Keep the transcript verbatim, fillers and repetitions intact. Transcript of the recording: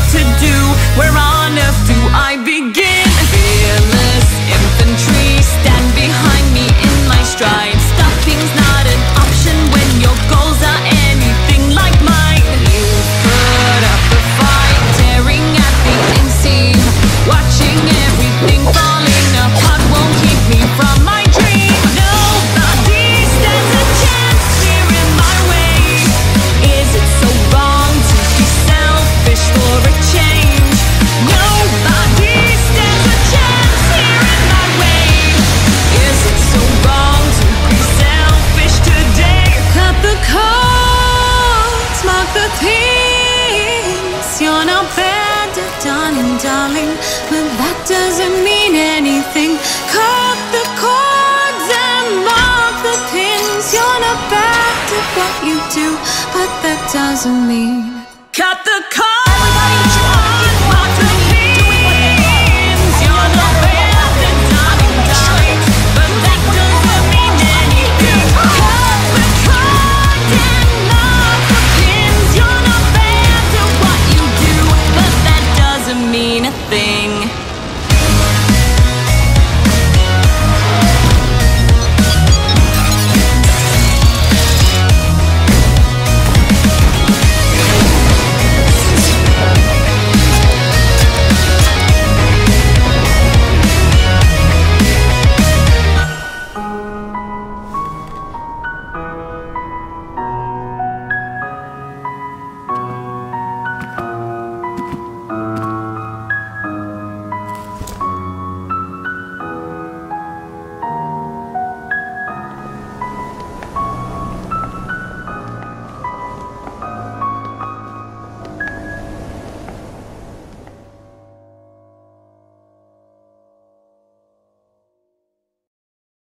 to do. Where on earth do I begin? Fearless infantry, stand behind me in my stride. Stopping's not an option when your goals are anything like mine. You put up a fight, tearing at the inseam. Watching everything falling apart won't keep me from my dream. Nobody stands a chance here in my way. Is it so wrong to be selfish for a change? Nobody stands a chance here in my way. Is it so wrong to be selfish today? Cut the cards, mark the things. You're not bad, darling, darling, but that doesn't mean anything. Cut the cords and mark the pins. You're not bad at what you do, but that doesn't mean. Cut the cords.